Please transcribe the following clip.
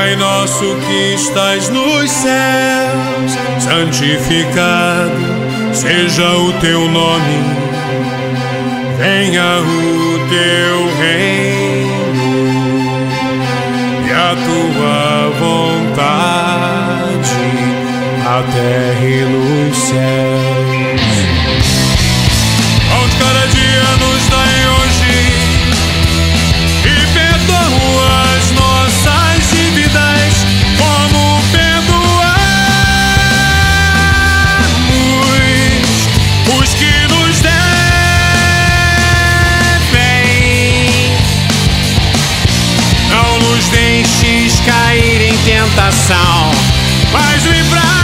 Pai nosso que estás nos céus, santificado seja o teu nome. Venha o teu reino e a tua vontade, na terra e nos céus. Pão de cada dia nos dai hoje, e perdoa as nossas dívidas, como perdoamos os que nos devem. Não nos deixes cair em tentação, mas livrai